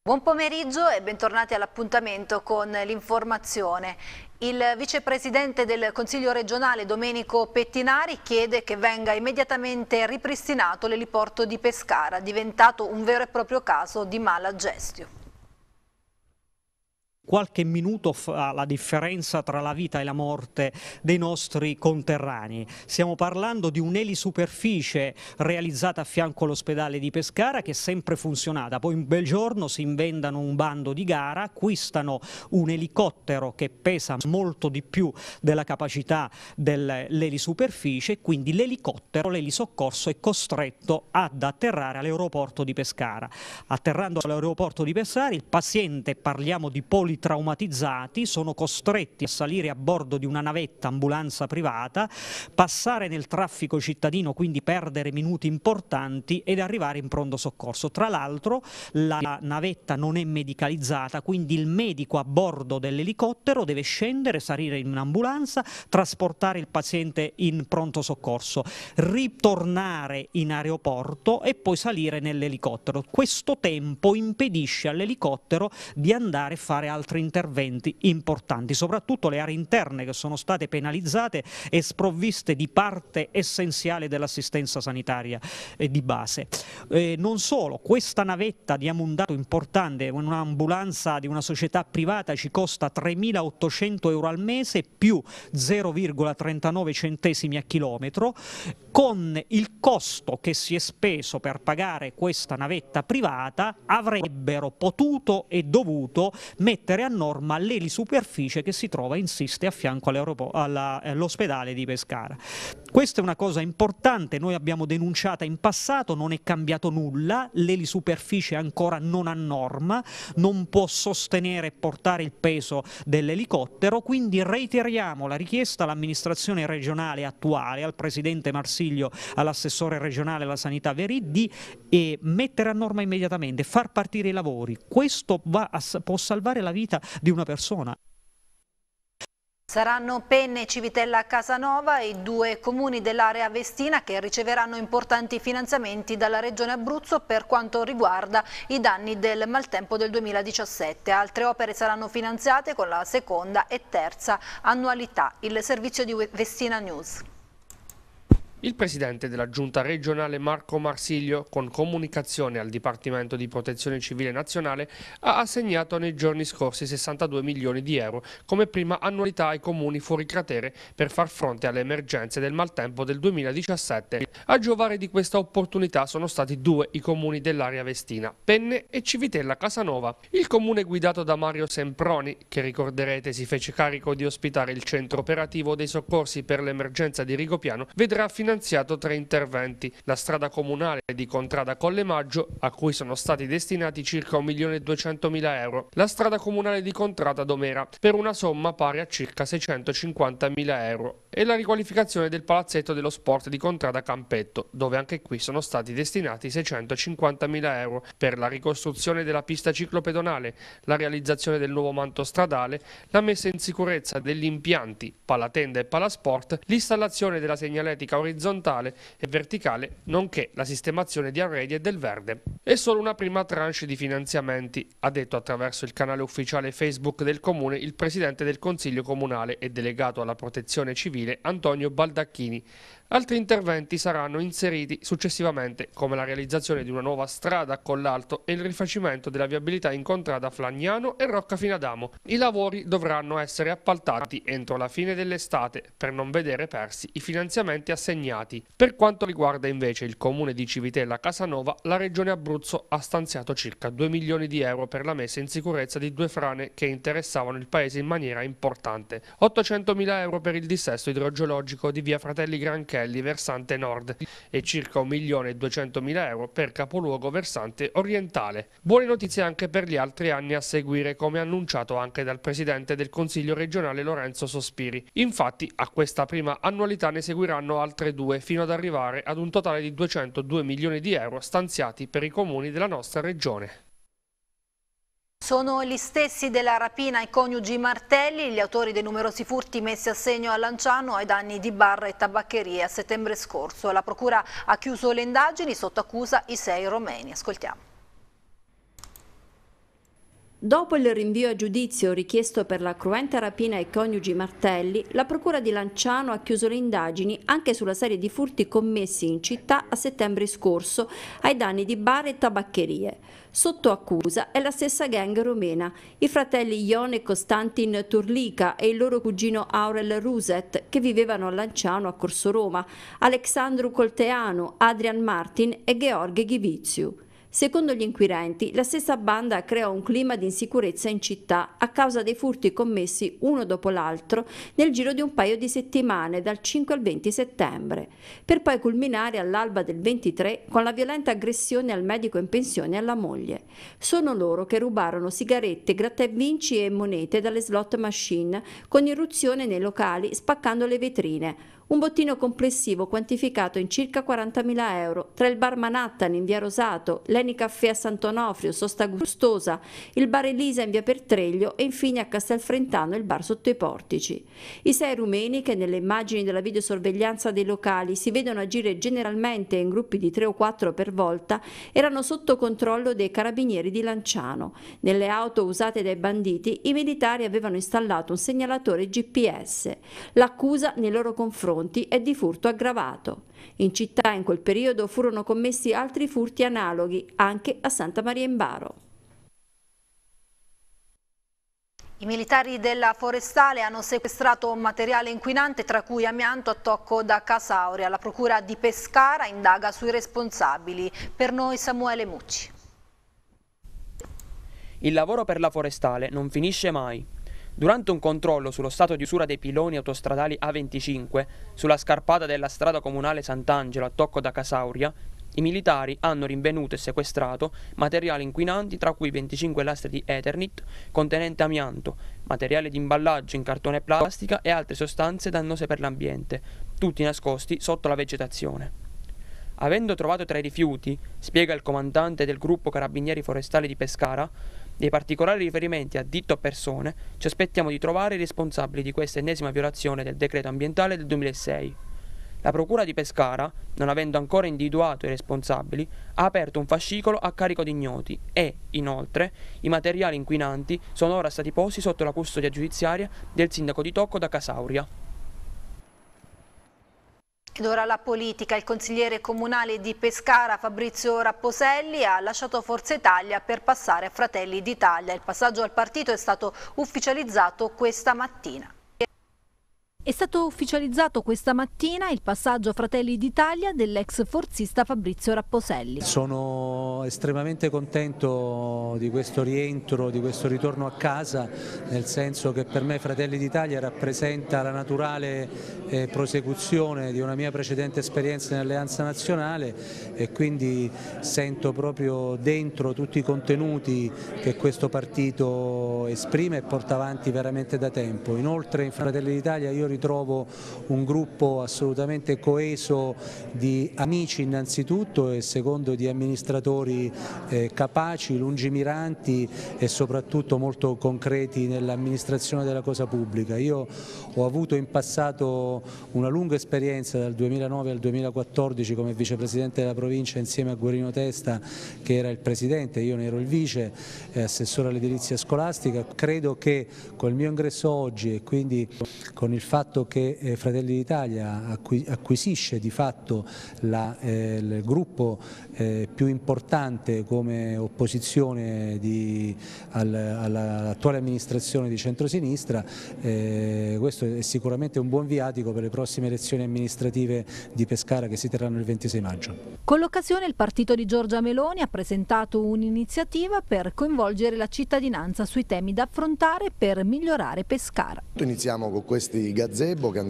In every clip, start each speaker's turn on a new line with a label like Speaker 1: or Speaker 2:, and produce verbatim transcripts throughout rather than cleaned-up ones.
Speaker 1: Buon pomeriggio e bentornati all'appuntamento con l'informazione. Il vicepresidente del Consiglio regionale Domenico Pettinari chiede che venga immediatamente ripristinato l'eliporto di Pescara, diventato un vero e proprio caso di mala gestio.
Speaker 2: Qualche minuto fa la differenza tra la vita e la morte dei nostri conterranei. Stiamo parlando di un'elisuperficie realizzata a fianco all'ospedale di Pescara che è sempre funzionata. Poi un bel giorno si inventano un bando di gara, acquistano un elicottero che pesa molto di più della capacità dell'elisuperficie, quindi l'elicottero, l'elisoccorso è costretto ad atterrare all'aeroporto di Pescara. Atterrando all'aeroporto di Pescara il paziente, parliamo di poli traumatizzati, sono costretti a salire a bordo di una navetta ambulanza privata, passare nel traffico cittadino, quindi perdere minuti importanti ed arrivare in pronto soccorso. Tra l'altro la navetta non è medicalizzata, quindi il medico a bordo dell'elicottero deve scendere, salire in un'ambulanza, trasportare il paziente in pronto soccorso, ritornare in aeroporto e poi salire nell'elicottero. Questo tempo impedisce all'elicottero di andare a fare altri interventi importanti, soprattutto le aree interne che sono state penalizzate e sprovviste di parte essenziale dell'assistenza sanitaria eh, di base. Eh, non solo, questa navetta diamo un dato importante, un'ambulanza di una società privata ci costa tremilaottocento euro al mese più zero virgola trentanove centesimi a chilometro, con il costo che si è speso per pagare questa navetta privata avrebbero potuto e dovuto mettere a norma l'elisuperficie che si trova, insiste, a fianco all'ospedale di Pescara. Questa è una cosa importante, noi abbiamo denunciata in passato, non è cambiato nulla, l'elisuperficie è ancora non a norma, non può sostenere e portare il peso dell'elicottero, quindi reiteriamo la richiesta all'amministrazione regionale attuale, al presidente Marsiglio, all'assessore regionale alla sanità Verì, di eh, mettere a norma immediatamente, far partire i lavori. Questo va a, può salvare la vita di una persona.
Speaker 1: Saranno Penne e Civitella Casanova i due comuni dell'area vestina che riceveranno importanti finanziamenti dalla Regione Abruzzo per quanto riguarda i danni del maltempo del duemiladiciassette. Altre opere saranno finanziate con la seconda e terza annualità. Il servizio di Vestina News.
Speaker 3: Il presidente della giunta regionale Marco Marsiglio, con comunicazione al Dipartimento di Protezione Civile Nazionale, ha assegnato nei giorni scorsi sessantadue milioni di euro come prima annualità ai comuni fuori cratere per far fronte alle emergenze del maltempo del duemiladiciassette. A giovare di questa opportunità sono stati due i comuni dell'area vestina, Penne e Civitella Casanova. Il comune guidato da Mario Semproni, che ricorderete si fece carico di ospitare il centro operativo dei soccorsi per l'emergenza di Rigopiano, vedrà finanziato finanziato tre interventi: la strada comunale di Contrada Colle Maggio, a cui sono stati destinati circa un milione e duecentomila euro, la strada comunale di Contrada Domera per una somma pari a circa seicentocinquantamila euro e la riqualificazione del palazzetto dello sport di Contrada Campetto, dove anche qui sono stati destinati seicentocinquantamila euro per la ricostruzione della pista ciclopedonale, la realizzazione del nuovo manto stradale, la messa in sicurezza degli impianti Palatenda e Palasport, l'installazione della segnaletica orizzontale e verticale, nonché la sistemazione di arredi e del verde. È solo una prima tranche di finanziamenti, ha detto attraverso il canale ufficiale Facebook del Comune il Presidente del Consiglio Comunale e delegato alla Protezione Civile Antonio Baldacchini. Altri interventi saranno inseriti successivamente, come la realizzazione di una nuova strada a Collalto e il rifacimento della viabilità in Contrada Flagnano e Rocca Finadamo. I lavori dovranno essere appaltati entro la fine dell'estate per non vedere persi i finanziamenti assegnati. Per quanto riguarda invece il comune di Civitella Casanova, la Regione Abruzzo ha stanziato circa due milioni di euro per la messa in sicurezza di due frane che interessavano il paese in maniera importante. ottocentomila euro per il dissesto idrogeologico di via Fratelli Granché versante nord e circa un milione e duecentomila euro per capoluogo versante orientale. Buone notizie anche per gli altri anni a seguire, come annunciato anche dal presidente del Consiglio regionale Lorenzo Sospiri. Infatti a questa prima annualità ne seguiranno altre due fino ad arrivare ad un totale di duecentodue milioni di euro stanziati per i comuni della nostra regione.
Speaker 1: Sono gli stessi della rapina ai coniugi Martelli, gli autori dei numerosi furti messi a segno a Lanciano ai danni di bar e tabaccherie a settembre scorso. La procura ha chiuso le indagini, sotto accusa i sei romeni. Ascoltiamo.
Speaker 4: Dopo il rinvio a giudizio richiesto per la cruenta rapina ai coniugi Martelli, la Procura di Lanciano ha chiuso le indagini anche sulla serie di furti commessi in città a settembre scorso ai danni di bar e tabaccherie. Sotto accusa è la stessa gang romena, i fratelli Ion e Costantin Turlica e il loro cugino Aurel Ruset, che vivevano a Lanciano a Corso Roma, Alexandru Colteanu, Adrian Martin e Gheorghe Ghiviziu. Secondo gli inquirenti, la stessa banda creò un clima di insicurezza in città a causa dei furti commessi uno dopo l'altro nel giro di un paio di settimane, dal cinque al venti settembre, per poi culminare all'alba del ventitré con la violenta aggressione al medico in pensione e alla moglie. Sono loro che rubarono sigarette, gratta e vinci e monete dalle slot machine con irruzione nei locali spaccando le vetrine. Un bottino complessivo quantificato in circa quarantamila euro tra il bar Manhattan in via Rosato, l'Eni Caffè a Sant'Onofrio, Sosta Gustosa, il bar Elisa in via Pertreglio e infine a Castelfrentano il bar Sotto i Portici. I sei rumeni, che nelle immagini della videosorveglianza dei locali si vedono agire generalmente in gruppi di tre o quattro per volta, erano sotto controllo dei carabinieri di Lanciano. Nelle auto usate dai banditi i militari avevano installato un segnalatore G P S. L'accusa nei loro confronti è di furto aggravato. In città in quel periodo furono commessi altri furti analoghi anche a Santa Maria in Baro.
Speaker 1: I militari della Forestale hanno sequestrato un materiale inquinante, tra cui amianto, a Tocco da Casauria. La procura di Pescara indaga sui responsabili. Per noi Samuele Mucci.
Speaker 5: Il lavoro per la Forestale non finisce mai. Durante un controllo sullo stato di usura dei piloni autostradali A venticinque, sulla scarpata della strada comunale Sant'Angelo a Tocco da Casauria, i militari hanno rinvenuto e sequestrato materiali inquinanti, tra cui venticinque lastre di Eternit contenente amianto, materiale di imballaggio in cartone e plastica e altre sostanze dannose per l'ambiente, tutti nascosti sotto la vegetazione. Avendo trovato tra i rifiuti, spiega il comandante del gruppo Carabinieri Forestali di Pescara, dei particolari riferimenti a ditte o persone, ci aspettiamo di trovare i responsabili di questa ennesima violazione del decreto ambientale del duemilasei. La Procura di Pescara, non avendo ancora individuato i responsabili, ha aperto un fascicolo a carico di ignoti e, inoltre, i materiali inquinanti sono ora stati posti sotto la custodia giudiziaria del sindaco di Tocco da Casauria.
Speaker 1: Ed ora la politica. Il consigliere comunale di Pescara Fabrizio Rapposelli ha lasciato Forza Italia per passare a Fratelli d'Italia. Il passaggio al partito è stato ufficializzato questa mattina.
Speaker 6: È stato ufficializzato questa mattina il passaggio a Fratelli d'Italia dell'ex forzista Fabrizio Rapposelli.
Speaker 7: Sono estremamente contento di questo rientro, di questo ritorno a casa, nel senso che per me Fratelli d'Italia rappresenta la naturale eh, prosecuzione di una mia precedente esperienza in Alleanza Nazionale e quindi sento proprio dentro tutti i contenuti che questo partito esprime e porta avanti veramente da tempo. Inoltre in Fratelli d'Italia io ritrovo un gruppo assolutamente coeso di amici innanzitutto e secondo di amministratori eh, capaci, lungimiranti e soprattutto molto concreti nell'amministrazione della cosa pubblica. Io ho avuto in passato una lunga esperienza dal duemilanove al duemilaquattordici come vicepresidente della provincia insieme a Guerino Testa, che era il presidente, io ne ero il vice, eh, assessore all'edilizia scolastica. Credo che col mio ingresso oggi e quindi con il fatto che eh, Fratelli d'Italia acquisisce di fatto la, eh, il gruppo eh, più importante come opposizione di, al, all'attuale amministrazione di centrosinistra, eh, questo è sicuramente un buon viatico per le prossime elezioni amministrative di Pescara che si terranno il ventisei maggio.
Speaker 6: Con l'occasione il partito di Giorgia Meloni ha presentato un'iniziativa per coinvolgere la cittadinanza sui temi da affrontare per migliorare Pescara.
Speaker 8: Iniziamo con questi gazebo che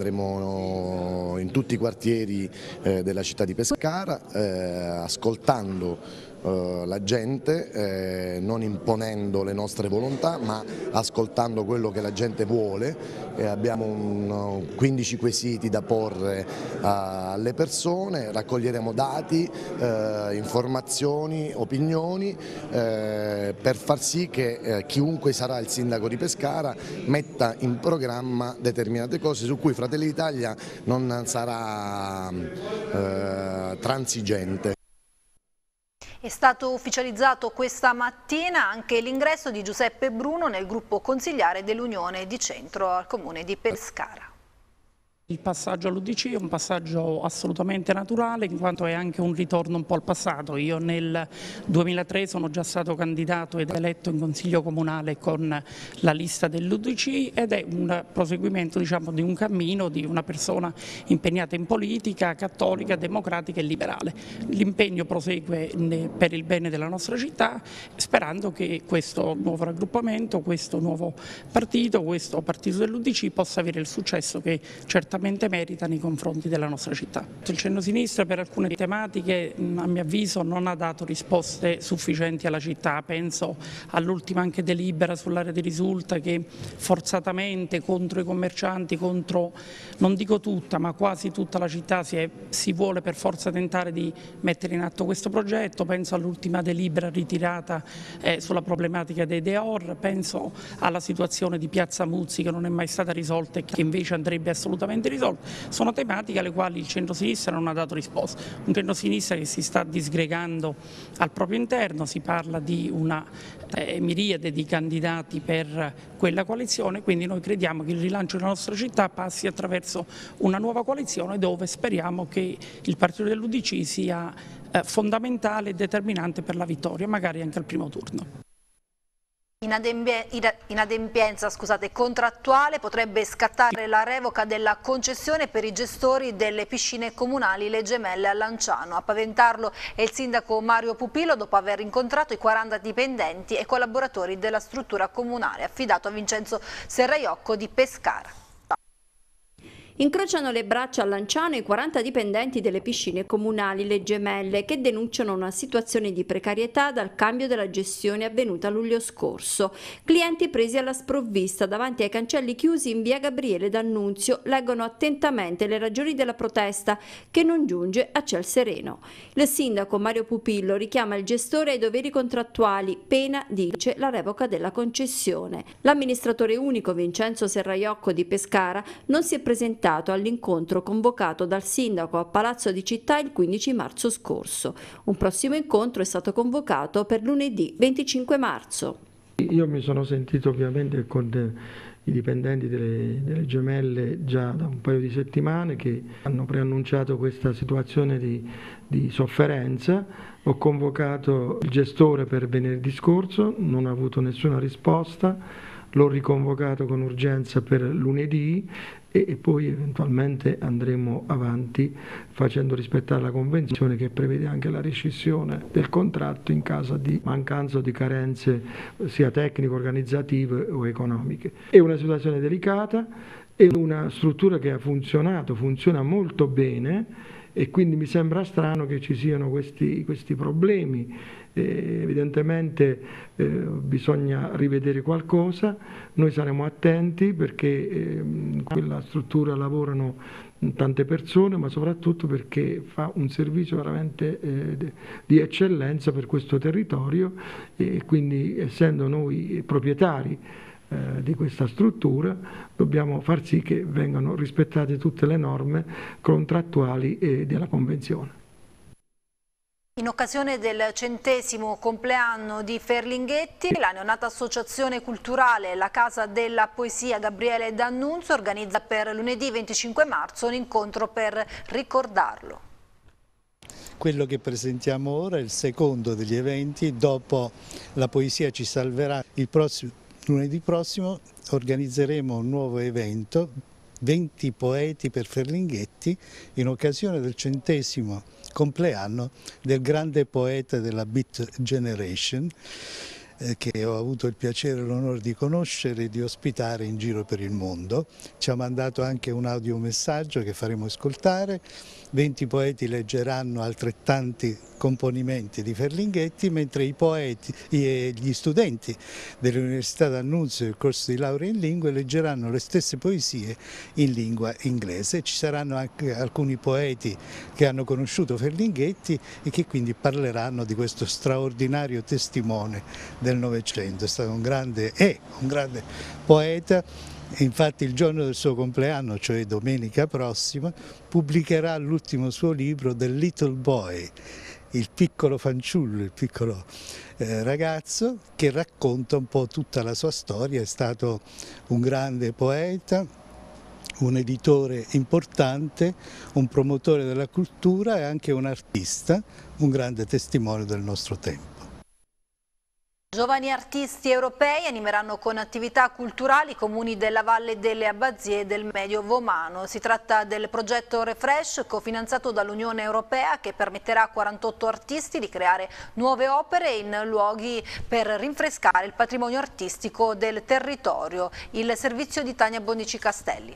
Speaker 8: andremo in tutti i quartieri eh, della città di Pescara, eh, ascoltando eh, la gente, eh, non imponendo le nostre volontà ma ascoltando quello che la gente vuole. Eh, abbiamo un, quindici quesiti da porre a, alle persone, raccoglieremo dati, eh, informazioni, opinioni eh, per far sì che eh, chiunque sarà il sindaco di Pescara metta in programma determinate cose su cui Fratelli d'Italia non sarà eh, transigente.
Speaker 1: È stato ufficializzato questa mattina anche l'ingresso di Giuseppe Bruno nel gruppo consigliare dell'Unione di Centro al Comune di Pescara.
Speaker 9: Il passaggio all'U D C è un passaggio assolutamente naturale, in quanto è anche un ritorno un po' al passato. Io nel duemilatré sono già stato candidato ed eletto in Consiglio Comunale con la lista dell'U D C ed è un proseguimento, diciamo, di un cammino di una persona impegnata in politica, cattolica, democratica e liberale. L'impegno prosegue per il bene della nostra città, sperando che questo nuovo raggruppamento, questo nuovo partito, questo partito dell'U D C possa avere il successo che certamente merita nei confronti della nostra città. Il centro-sinistra per alcune tematiche a mio avviso non ha dato risposte sufficienti alla città, penso all'ultima anche delibera sull'area di Risulta che forzatamente contro i commercianti, contro non dico tutta ma quasi tutta la città si, è, si vuole per forza tentare di mettere in atto questo progetto, penso all'ultima delibera ritirata eh, sulla problematica dei Deor, penso alla situazione di Piazza Muzzi che non è mai stata risolta e che invece andrebbe assolutamente risolte. Sono tematiche alle quali il centro-sinistra non ha dato risposta. Un centro-sinistra che si sta disgregando al proprio interno, si parla di una eh, miriade di candidati per quella coalizione, quindi noi crediamo che il rilancio della nostra città passi attraverso una nuova coalizione dove speriamo che il partito dell'U D C sia eh, fondamentale e determinante per la vittoria, magari anche al primo turno.
Speaker 1: Inadempienza scusate, contrattuale potrebbe scattare la revoca della concessione per i gestori delle piscine comunali Le Gemelle a Lanciano. A paventarlo è il sindaco Mario Pupillo dopo aver incontrato i quaranta dipendenti e collaboratori della struttura comunale affidato a Vincenzo Serraiocco di Pescara.
Speaker 4: Incrociano le braccia a Lanciano i quaranta dipendenti delle piscine comunali Le Gemelle che denunciano una situazione di precarietà dal cambio della gestione avvenuta a luglio scorso. Clienti presi alla sprovvista davanti ai cancelli chiusi in via Gabriele D'Annunzio leggono attentamente le ragioni della protesta che non giunge a ciel sereno. Il sindaco Mario Pupillo richiama il gestore ai doveri contrattuali, pena, dice, la revoca della concessione. L'amministratore unico Vincenzo Serraiocco di Pescara non si è presentato all'incontro convocato dal sindaco a Palazzo di Città il quindici marzo scorso. Un prossimo incontro è stato convocato per lunedì venticinque marzo.
Speaker 10: Io mi sono sentito ovviamente con i dipendenti delle, delle Gemelle già da un paio di settimane che hanno preannunciato questa situazione di, di sofferenza. Ho convocato il gestore per venerdì scorso, non ho avuto nessuna risposta, l'ho riconvocato con urgenza per lunedì e poi eventualmente andremo avanti facendo rispettare la convenzione che prevede anche la rescissione del contratto in caso di mancanza o di carenze sia tecniche, organizzative o economiche. È una situazione delicata, è una struttura che ha funzionato, funziona molto bene e quindi mi sembra strano che ci siano questi, questi problemi. Eh, evidentemente eh, bisogna rivedere qualcosa, noi saremo attenti perché eh, in quella struttura lavorano tante persone, ma soprattutto perché fa un servizio veramente eh, di eccellenza per questo territorio e quindi essendo noi proprietari eh, di questa struttura dobbiamo far sì che vengano rispettate tutte le norme contrattuali e della Convenzione.
Speaker 1: In occasione del centesimo compleanno di Ferlinghetti, la neonata associazione culturale La Casa della Poesia Gabriele D'Annunzio organizza per lunedì venticinque marzo un incontro per ricordarlo.
Speaker 11: Quello che presentiamo ora è il secondo degli eventi, dopo La Poesia ci salverà. Il prossimo, lunedì prossimo organizzeremo un nuovo evento, venti poeti per Ferlinghetti, in occasione del centesimo compleanno del grande poeta della Beat Generation eh, che ho avuto il piacere e l'onore di conoscere e di ospitare in giro per il mondo. Ci ha mandato anche un audiomessaggio che faremo ascoltare. venti poeti leggeranno altrettanti componimenti di Ferlinghetti, mentre i poeti e gli studenti dell'Università d'Annunzio del corso di laurea in lingue leggeranno le stesse poesie in lingua inglese. Ci saranno anche alcuni poeti che hanno conosciuto Ferlinghetti e che quindi parleranno di questo straordinario testimone del Novecento. È stato un grande, è un grande poeta. Infatti il giorno del suo compleanno, cioè domenica prossima, pubblicherà l'ultimo suo libro, The Little Boy, il piccolo fanciullo, il piccolo eh, ragazzo che racconta un po' tutta la sua storia. È stato un grande poeta, un editore importante, un promotore della cultura e anche un artista, un grande testimone del nostro tempo.
Speaker 1: Giovani artisti europei animeranno con attività culturali i comuni della Valle delle Abbazie e del Medio Vomano. Si tratta del progetto Refresh, cofinanziato dall'Unione Europea, che permetterà a quarantotto artisti di creare nuove opere in luoghi per rinfrescare il patrimonio artistico del territorio. Il servizio di Tania Bondici Castelli.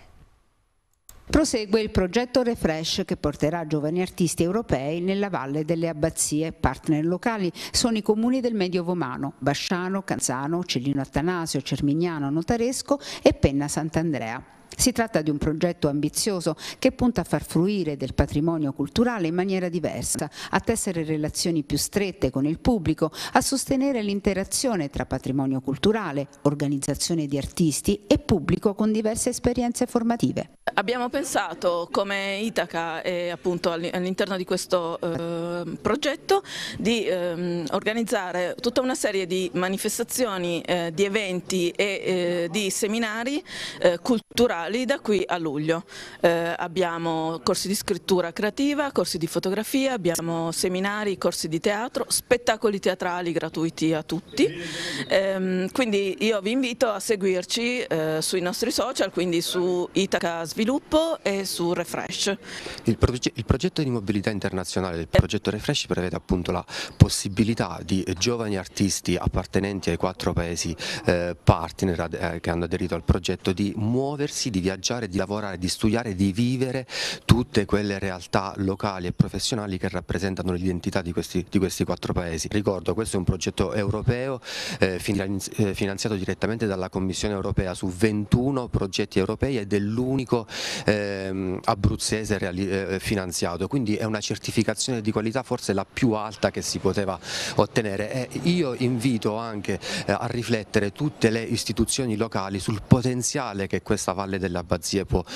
Speaker 12: Prosegue il progetto Refresh che porterà giovani artisti europei nella Valle delle Abbazie. Partner locali sono i comuni del Medio Vomano, Basciano, Canzano, Cellino Attanasio, Cermignano, Notaresco e Penna Sant'Andrea. Si tratta di un progetto ambizioso che punta a far fruire del patrimonio culturale in maniera diversa, a tessere relazioni più strette con il pubblico, a sostenere l'interazione tra patrimonio culturale, organizzazione di artisti e pubblico con diverse esperienze formative.
Speaker 13: Abbiamo pensato come Itaca e appunto all'interno di questo eh, progetto di eh, organizzare tutta una serie di manifestazioni, eh, di eventi e eh, di seminari eh, culturali da qui a luglio. Eh, abbiamo corsi di scrittura creativa, corsi di fotografia, abbiamo seminari, corsi di teatro, spettacoli teatrali gratuiti a tutti. Eh, quindi io vi invito a seguirci eh, sui nostri social, quindi su Itaca Sviluppo e su Refresh.
Speaker 14: Il, proge il progetto di mobilità internazionale del progetto Refresh prevede appunto la possibilità di giovani artisti appartenenti ai quattro paesi eh, partner eh, che hanno aderito al progetto di muoversi, di viaggiare, di lavorare, di studiare, di vivere tutte quelle realtà locali e professionali che rappresentano l'identità di questi, di questi quattro paesi. Ricordo, questo è un progetto europeo eh, finanziato direttamente dalla Commissione europea su ventuno progetti europei ed è l'unico eh, abruzzese eh, finanziato, quindi è una certificazione di qualità forse la più alta che si poteva ottenere e io invito anche eh, a riflettere tutte le istituzioni locali sul potenziale che questa Valle delle Abbazie può,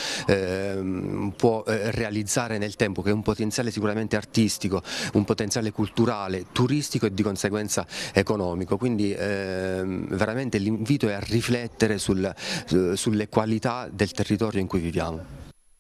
Speaker 14: eh, può eh, realizzare nel tempo, che è un potenziale sicuramente artistico, un potenziale culturale, turistico e di conseguenza economico, quindi eh, veramente l'invito è a riflettere sul, sulle qualità del territorio in cui viviamo.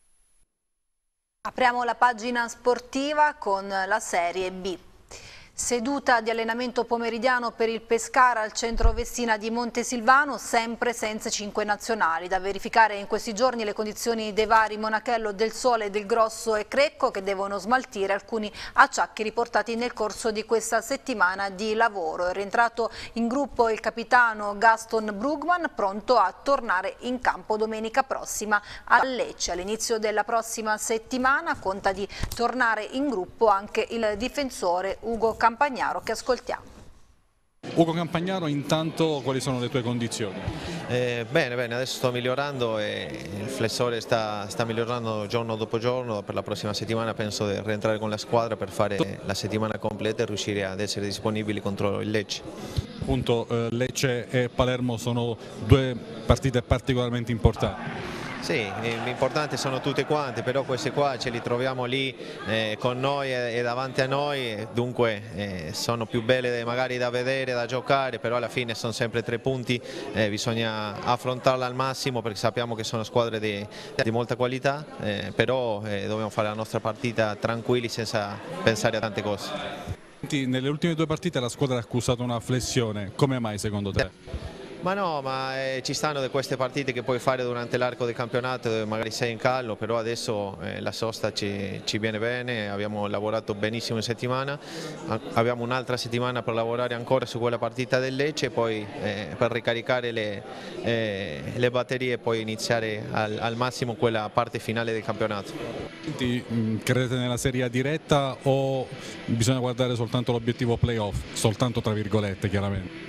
Speaker 1: Apriamo la pagina sportiva con la Serie B. Seduta di allenamento pomeridiano per il Pescara al centro Vestina di Montesilvano, sempre senza cinque nazionali. Da verificare in questi giorni le condizioni dei vari Monachello, Del Sole, Del Grosso e Crecco, che devono smaltire alcuni acciacchi riportati nel corso di questa settimana di lavoro. È rientrato in gruppo il capitano Gaston Brugman, pronto a tornare in campo domenica prossima a Lecce. All'inizio della prossima settimana conta di tornare in gruppo anche il difensore Ugo Campagnaro, che ascoltiamo.
Speaker 15: Ugo Campagnaro, intanto quali sono le tue condizioni?
Speaker 16: Eh, bene, bene, adesso sto migliorando e il flessore sta, sta migliorando giorno dopo giorno. Per la prossima settimana penso di rientrare con la squadra per fare la settimana completa e riuscire ad essere disponibili contro il Lecce.
Speaker 15: Appunto eh, Lecce e Palermo sono due partite particolarmente importanti.
Speaker 16: Sì, l'importante sono tutte quante, però queste qua ce li troviamo lì eh, con noi e, e davanti a noi, dunque eh, sono più belle magari da vedere, da giocare, però alla fine sono sempre tre punti, eh, bisogna affrontarla al massimo perché sappiamo che sono squadre di, di molta qualità, eh, però eh, dobbiamo fare la nostra partita tranquilli senza pensare a tante cose.
Speaker 15: Nelle ultime due partite la squadra ha accusato una flessione, come mai secondo te?
Speaker 16: Ma no, ma eh, ci stanno queste partite che puoi fare durante l'arco del campionato dove magari sei in callo, però adesso eh, la sosta ci, ci viene bene, abbiamo lavorato benissimo in settimana, abbiamo un'altra settimana per lavorare ancora su quella partita del Lecce e poi eh, per ricaricare le, eh, le batterie e poi iniziare al, al massimo quella parte finale del campionato.
Speaker 15: Quindi, credete nella Serie A diretta o bisogna guardare soltanto l'obiettivo playoff, soltanto tra virgolette chiaramente?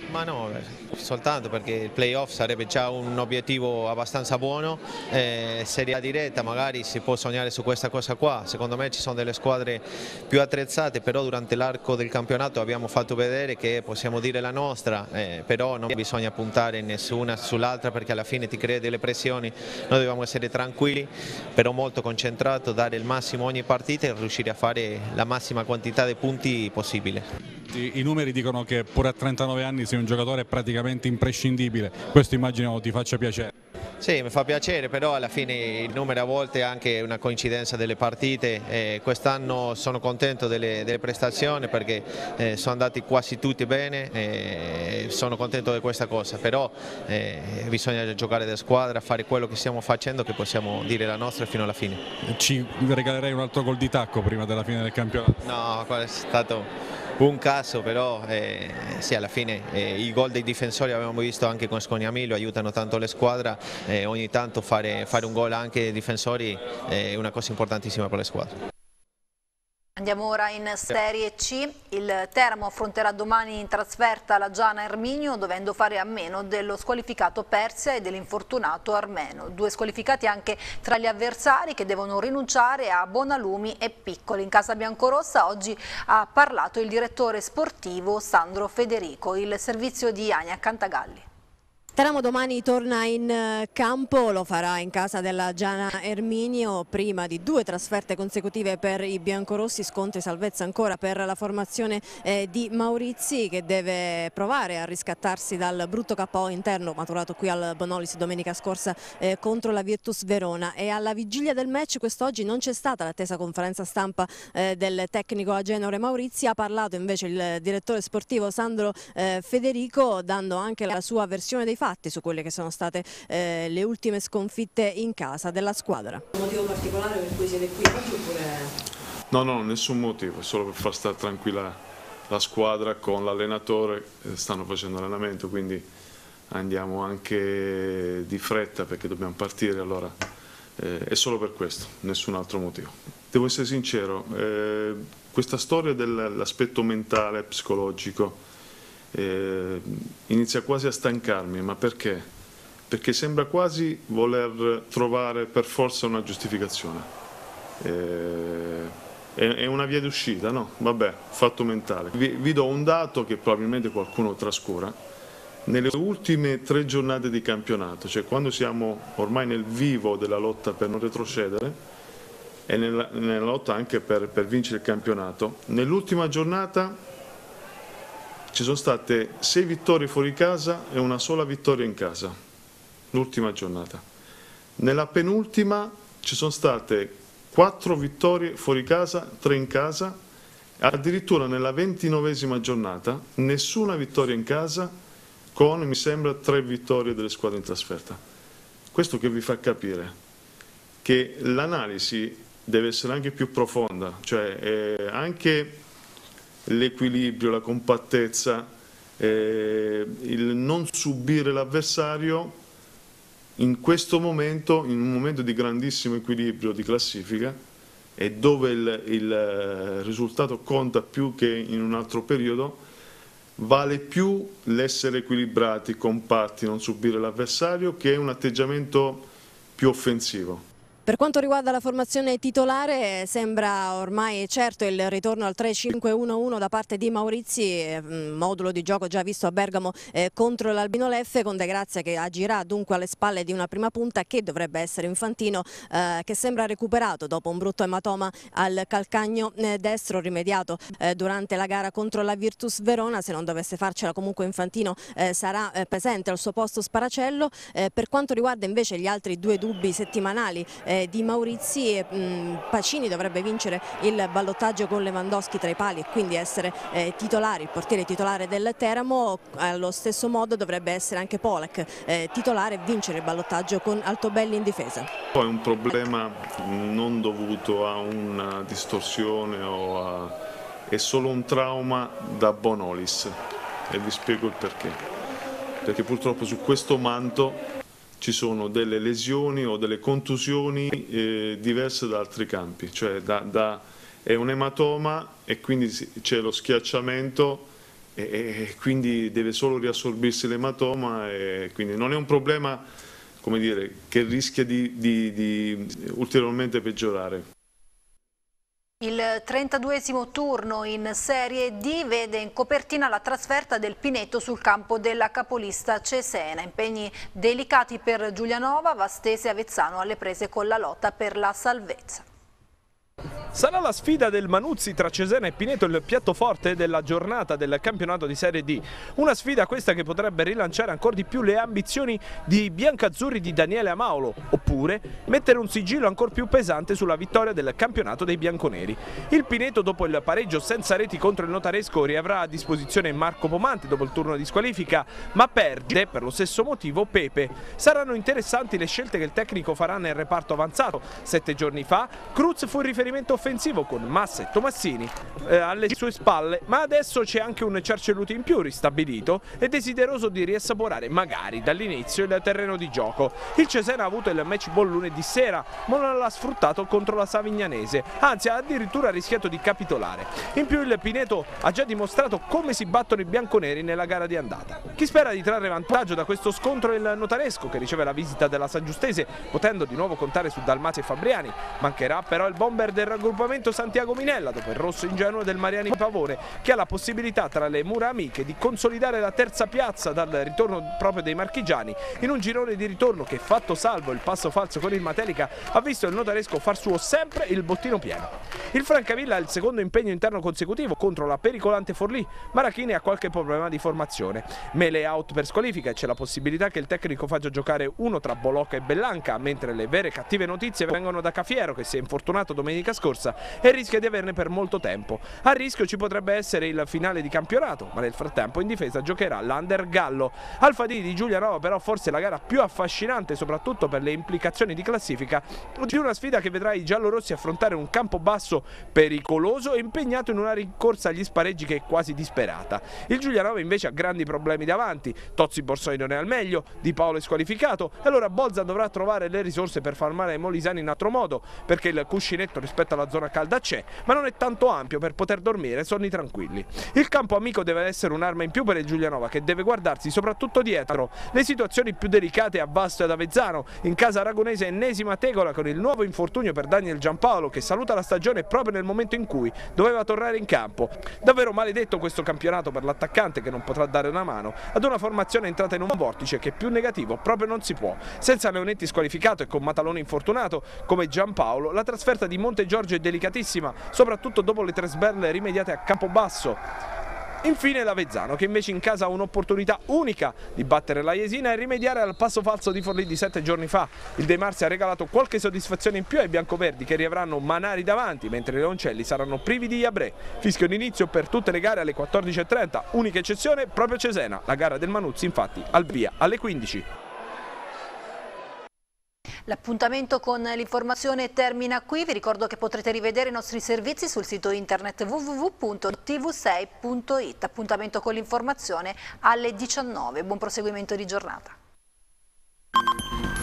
Speaker 16: Ma no, soltanto perché il playoff sarebbe già un obiettivo abbastanza buono, eh, Serie A diretta magari si può sognare su questa cosa qua, secondo me ci sono delle squadre più attrezzate, però durante l'arco del campionato abbiamo fatto vedere che possiamo dire la nostra, eh, però non bisogna puntare nessuna sull'altra perché alla fine ti crea delle pressioni, noi dobbiamo essere tranquilli, però molto concentrato, dare il massimo ogni partita e riuscire a fare la massima quantità di punti possibile.
Speaker 15: I numeri dicono che pure a trentanove anni sei un giocatore praticamente imprescindibile, questo immagino ti faccia piacere.
Speaker 16: Sì, mi fa piacere, però alla fine i numeri a volte è anche una coincidenza delle partite, eh, quest'anno sono contento delle, delle prestazioni perché eh, sono andati quasi tutti bene, eh, sono contento di questa cosa, però eh, bisogna giocare da squadra, fare quello che stiamo facendo che possiamo dire la nostra fino alla fine.
Speaker 15: Ci regalerei un altro gol di tacco prima della fine del campionato?
Speaker 16: No, quello è stato un caso, però eh, sì, alla fine eh, i gol dei difensori abbiamo visto anche con Scognamillo, aiutano tanto le squadre, eh, ogni tanto fare, fare un gol anche ai difensori è una cosa importantissima per le squadre.
Speaker 1: Andiamo ora in Serie C, il Teramo affronterà domani in trasferta la Giana Erminio dovendo fare a meno dello squalificato Persia e dell'infortunato Armeno, due squalificati anche tra gli avversari che devono rinunciare a Bonalumi e Piccoli. In casa biancorossa oggi ha parlato il direttore sportivo Sandro Federico, il servizio di Ania Cantagalli.
Speaker 17: Teramo domani torna in campo, lo farà in casa della Giana Erminio, prima di due trasferte consecutive per i biancorossi, scontri salvezza ancora per la formazione eh, di Maurizi che deve provare a riscattarsi dal brutto K O interno maturato qui al Bonolis domenica scorsa eh, contro la Virtus Verona. E alla vigilia del match quest'oggi non c'è stata l'attesa conferenza stampa eh, del tecnico agenore Maurizi, ha parlato invece il direttore sportivo Sandro eh, Federico dando anche la sua versione dei fatti su quelle che sono state eh, le ultime sconfitte in casa della squadra.
Speaker 18: Un motivo particolare per cui siete qui oggi oppure?
Speaker 19: No, no, nessun motivo, è solo per far stare tranquilla la squadra con l'allenatore, stanno facendo allenamento, quindi andiamo anche di fretta perché dobbiamo partire, allora eh, è solo per questo, nessun altro motivo. Devo essere sincero, eh, questa storia dell'aspetto mentale, psicologico, Eh, inizia quasi a stancarmi, ma perché? Perché sembra quasi voler trovare per forza una giustificazione. Eh, è, è una via d'uscita, no? Vabbè, fatto mentale. Vi, vi do un dato che probabilmente qualcuno trascura. Nelle ultime tre giornate di campionato, cioè quando siamo ormai nel vivo della lotta per non retrocedere e nella, nella lotta anche per, per vincere il campionato, nell'ultima giornata ci sono state sei vittorie fuori casa e una sola vittoria in casa, l'ultima giornata. Nella penultima ci sono state quattro vittorie fuori casa, tre in casa, addirittura nella ventinovesima giornata nessuna vittoria in casa con, mi sembra, tre vittorie delle squadre in trasferta. Questo che vi fa capire che l'analisi deve essere anche più profonda, cioè eh, anche l'equilibrio, la compattezza, eh, il non subire l'avversario in questo momento, in un momento di grandissimo equilibrio di classifica e dove il, il risultato conta più che in un altro periodo, vale più l'essere equilibrati, compatti, non subire l'avversario che un atteggiamento più offensivo.
Speaker 17: Per quanto riguarda la formazione titolare sembra ormai certo il ritorno al tre cinque uno uno da parte di Maurizi, modulo di gioco già visto a Bergamo eh, contro l'Albino Leffe, con De Grazia che agirà dunque alle spalle di una prima punta che dovrebbe essere Infantino, eh, che sembra recuperato dopo un brutto ematoma al calcagno eh, destro rimediato eh, durante la gara contro la Virtus Verona. Se non dovesse farcela comunque Infantino eh, sarà eh, presente al suo posto Sparacello. Eh, per quanto riguarda invece gli altri due dubbi settimanali eh, di Maurizi, mh, Pacini dovrebbe vincere il ballottaggio con Lewandowski tra i pali e quindi essere eh, titolare, il portiere titolare del Teramo. Allo stesso modo dovrebbe essere anche Polak eh, titolare e vincere il ballottaggio con Altobelli in difesa.
Speaker 19: Poi è un problema non dovuto a una distorsione o a... è solo un trauma da Bonolis e vi spiego il perché. Perché purtroppo su questo manto ci sono delle lesioni o delle contusioni eh, diverse da altri campi, cioè da, da, è un ematoma e quindi c'è lo schiacciamento e quindi deve solo riassorbirsi l'ematoma, e quindi non è un problema, come dire, che rischia di, di, di ulteriormente peggiorare.
Speaker 1: Il trentaduesimo turno in Serie D vede in copertina la trasferta del Pineto sul campo della capolista Cesena. Impegni delicati per Giulianova, Vastese e Avezzano alle prese con la lotta per la salvezza.
Speaker 20: Sarà la sfida del Manuzzi tra Cesena e Pineto il piatto forte della giornata del campionato di Serie D. Una sfida questa che potrebbe rilanciare ancora di più le ambizioni di biancazzurri di Daniele Amaulo, oppure mettere un sigillo ancora più pesante sulla vittoria del campionato dei bianconeri. Il Pineto, dopo il pareggio senza reti contro il Notaresco, riavrà a disposizione Marco Pomante dopo il turno di squalifica, ma perde per lo stesso motivo Pepe. Saranno interessanti le scelte che il tecnico farà nel reparto avanzato. Sette giorni fa Cruz fu il riferimento offensivo con Massa e Tomassini eh, alle sue spalle, ma adesso c'è anche un Cercelluti in più ristabilito e desideroso di riassaporare magari dall'inizio il terreno di gioco. Il Cesena ha avuto il match ball lunedì sera, ma non l'ha sfruttato contro la Savignanese, anzi ha addirittura rischiato di capitolare. In più il Pineto ha già dimostrato come si battono i bianconeri nella gara di andata. Chi spera di trarre vantaggio da questo scontro è il Notaresco, che riceve la visita della San Giustese, potendo di nuovo contare su Dalmazia e Fabriani. Mancherà però il bomber del raggruppamento Santiago Minella dopo il rosso ingenuo del Mariani Pavone, che ha la possibilità tra le mura amiche di consolidare la terza piazza dal ritorno proprio dei marchigiani, in un girone di ritorno che, fatto salvo il passo falso con il Matelica, ha visto il Notaresco far suo sempre il bottino pieno. Il Francavilla ha il secondo impegno interno consecutivo contro la pericolante Forlì. Marachini ha qualche problema di formazione. Mele out per squalifica e c'è la possibilità che il tecnico faccia giocare uno tra Bolocca e Bellanca, mentre le vere cattive notizie vengono da Cafiero, che si è infortunato domenica scorsa e rischia di averne per molto tempo. A rischio ci potrebbe essere il finale di campionato, ma nel frattempo in difesa giocherà l'Under Gallo. Alfadini di Giulianova però forse la gara più affascinante, soprattutto per le implicazioni di classifica, di una sfida che vedrà i giallorossi affrontare un Campobasso pericoloso e impegnato in una rincorsa agli spareggi che è quasi disperata. Il Giulianova invece ha grandi problemi davanti, Tozzi Borsoi non è al meglio, Di Paolo è squalificato e allora Bolzan dovrà trovare le risorse per far male ai molisani in altro modo, perché il cuscinetto rispetto alla zona calda c'è, ma non è tanto ampio per poter dormire sonni tranquilli. Il campo amico deve essere un'arma in più per il Giulianova, che deve guardarsi soprattutto dietro. Le situazioni più delicate a Vasto e ad Avezzano, in casa aragonese ennesima tegola con il nuovo infortunio per Daniel Giampaolo, che saluta la stagione proprio nel momento in cui doveva tornare in campo. Davvero maledetto questo campionato per l'attaccante, che non potrà dare una mano ad una formazione entrata in un vortice che più negativo proprio non si può. Senza Leonetti squalificato e con Matalone infortunato come Giampaolo, la trasferta di Monte Giorgio è delicatissima, soprattutto dopo le tre sberle rimediate a Campobasso. Infine l'Avezzano, che invece in casa ha un'opportunità unica di battere la Jesina e rimediare al passo falso di Forlì di sette giorni fa. Il De Marzi ha regalato qualche soddisfazione in più ai biancoverdi, che riavranno Manari davanti, mentre i Leoncelli saranno privi di Iabré. Fischio d'inizio per tutte le gare alle quattordici e trenta, unica eccezione proprio Cesena. La gara del Manuzzi infatti al via alle quindici.
Speaker 1: L'appuntamento con l'informazione termina qui, vi ricordo che potrete rivedere i nostri servizi sul sito internet w w w punto t v sei punto it. Appuntamento con l'informazione alle diciannove, buon proseguimento di giornata.